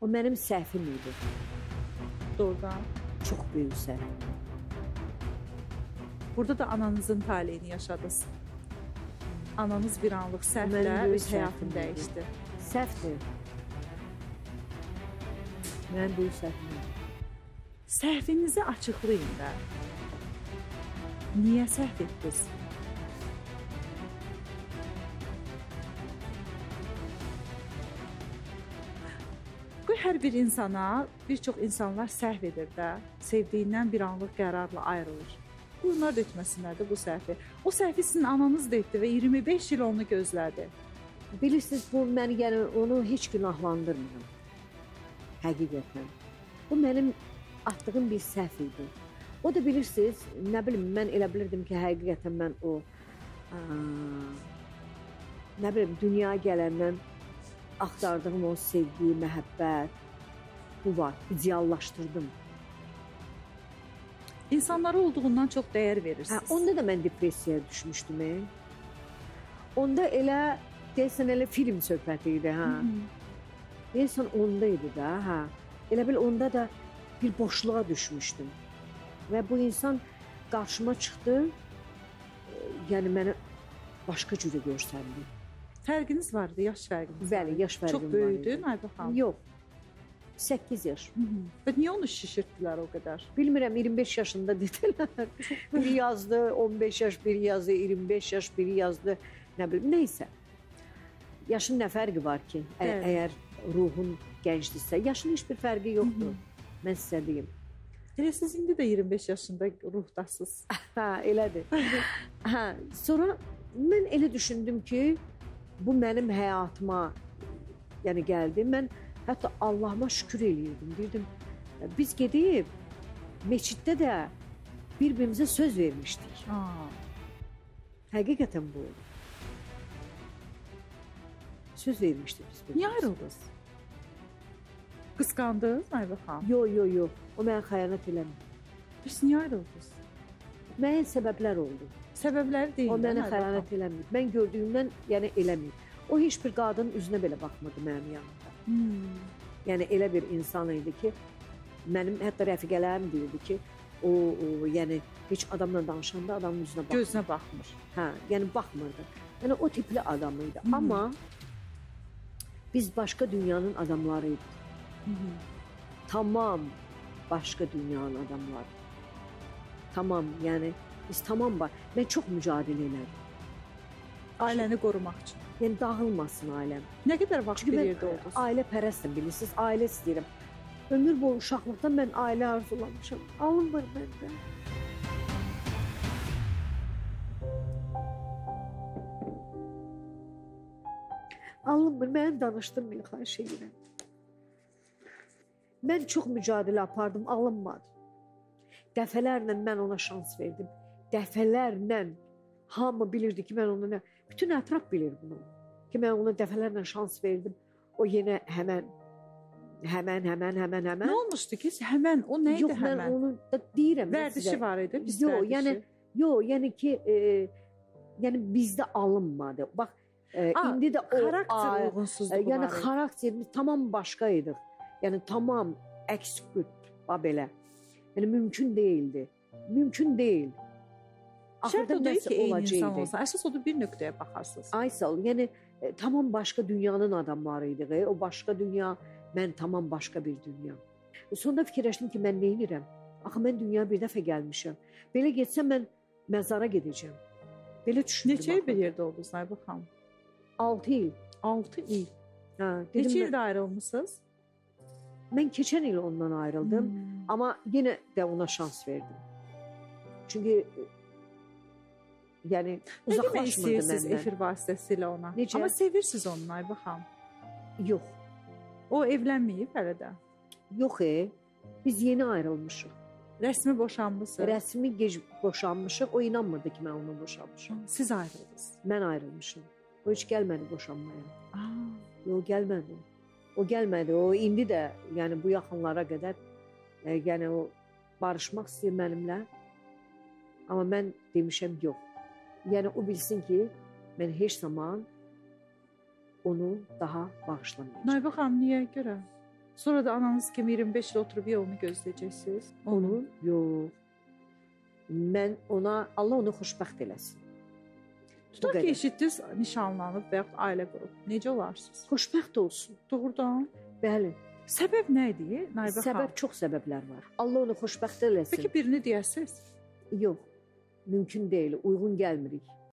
O mənim səhvim idi. Doğrudan. Çox böyük səhv. Burada da ananızın taleyini yaşadınız. Ananız bir anlıq səhvlə öz həyatını dəyişdi. Səhvdir. Mənim böyük səhvim idi. Səhvinizi açıqlayın da. Niyə səhv etdiniz? Qoy hər bir insana, bir çox insanlar səhv edir də, sevdiyindən bir anlıq qərarla ayrılır. Bunlar da etməsinlər bu səhvi. O səhvi sizin ananız da etdi və 25 il onu gözlədi. Bilirsiniz, bu mən yəni onu heç günahlandırmıram. Həqiqətən. Bu mənim atdığım bir səhv idi. O da bilirsiniz, nə bilim, mən elə bilirdim ki, həqiqətən mən o nə bilim, dünyaya gələndən axtardığım o sevgi, məhəbbət bu var, ideallaşdırdım. İnsanlara olduğundan çox dəyər verirsiniz. Onda da mən depressiyaya düşmüşdüm. Onda elə, deyəsən elə film söhbəti idi. Deyəsən onda idi da. Elə bil onda da bir boşluğa düşmüşdüm. Və bu insan qarşıma çıxdı, yəni mənə başqa cürə görsəndi. Fərqiniz vardı, yaş fərqiniz? Bəli, yaş fərqim var. Çox böyüdü Naibə xanım? Yox, 8 yaş. Və niyə onu şişirtdilər o qədər? Bilmirəm, 25 yaşında dedilər. Biri yazdı 15 yaş, biri yazdı 25 yaş, biri yazdı nə bilim, neysə. Yaşın nə fərqi var ki? Əgər ruhun gəncdirsə, yaşın heç bir fərqi yoxdur. Mən sizə deyim. Elə siz indi də 25 yaşında ruhdasınız. Elədir. Sonra mən elə düşündüm ki, bu mənim həyatıma yəni gəldi. Mən hətta Allahıma şükür eləyirdim. Deyirdim, biz gedib meçiddə də bir-birimizə söz vermişdik. Həqiqətən bu. Söz vermişdik biz bir-birimizə. Niyə ayrıldınız? Qısqandınız Naibə xanım? Yox. O mənə xəyanət eləmir. Biz niyə ayrıldınız? Müəyyən səbəblər oldu. Səbəbləri deyil. O mənə xəyanət eləmir. Mən gördüyümdən yəni eləmir. O heç bir qadının üzünə belə baxmırdı mənim yanımda. Yəni elə bir insan idi ki, mənim hətta rəfiqələrim deyirdi ki, o yəni heç adamla danışanda adamın üzünə baxmır. Gözünə baxmır. Yəni baxmırdı. Yəni o tipli adam idi. Amma biz başqa dünyanın adamlarıyıq. Tamam başqa dünyanın adamları. Tamam, yəni biz tamam var. Mən çox mücadilə elədim. Ailəni qorumaq üçün. Yəni dağılmasın ailəm. Nə qədər vaxt bir yerdə oldunuz? Ailə pərəstim, bilirsiniz, ailə istəyirəm. Ömür boyu uşaqlıqdan mən ailə arzulamışam. Alınmır məndə. Alınmır, mən danışdırmayın, xahiş edirəm. Mən çox mücadilə apardım, alınmadı. Dəfələrlə mən ona şans verdim. Dəfələrlə hamı bilirdi ki, mən ona bütün ətraf bilir bunu. Ki, mən ona dəfələrlə şans verdim. O yenə həmən. Nə olmuşdu ki, həmən? O nə idi yox, həmən? Yox, mən onu da deyirəm. Vərdişi var idi, biz vərdişi. Yəni ki, yəni bizdə alınmadı. Bax, indi də o xarakter uyğunsuzluğu var. Yəni xarakterimiz tamam başqa idi. Yəni tamam əks qütb, belə. Yəni mümkün deyildi. Mümkün deyil. Şərt o deyil ki, eyni insan olsa. Əsas odur bir nöqtəyə baxarsınız. Aysel, yəni tamam başqa dünyanın adamlarıydı. O başqa dünya, mən tamam başqa bir dünya. Sonra fikirləşdim ki, mən nə edirəm? Axı mən dünyaya bir dəfə gəlmişəm. Belə getsəm mən məzara gedəcəm. Belə düşündüm. Neçə il bir yerdə oldunuz Naibə xanım? 6 il. 6 il. Neçə ildə ayrılmısınız? Mən keçən il ondan ayrıldım. Amma yenə də ona şans verdim. Çünki yəni uzaqlaşmadı məndən. Siz efir vasitəsilə ona. Necə? Amma sevirsiniz onu Naibə xanım. Yox. O evlənməyib hələ də. Yox, biz yeni ayrılmışıq. Rəsmi boşanmısınız? Rəsmi gec boşanmışıq. O inanmırdı ki, mən onunla boşanmışam. Siz ayrıldınız? Mən ayrılmışım. O heç gəlmədi boşanmaya. Yox, gəlmədi. O gəlmədi. O indi də, yəni bu yaxınlara qədər yəni o barışmaq istəyir mənimlə. Amma mən demişəm yox. Yəni o bilsin ki, mən heç zaman onu daha bağışlamayacağam. Naibə xanım, niyə görə? Sonra da ananız kimi 25 il oturub yolunu gözləyəcəksiniz. Onun yox. Mən ona, Allah onu xoşbəxt eləsin. Tutaq ki, eşitdiniz, nişanlanıb və yaxud ailə qurub. Necə olarsınız? Xoşbəxt olsun. Doğrudan. Bəli. Səbəb nə idi, Naibə xanım? Səbəb çox səbəblər var. Allah onu xoşbəxt eləsin. Peki birini deyəsiniz? Yox. Mümkün deyil, uyğun gəlmirik.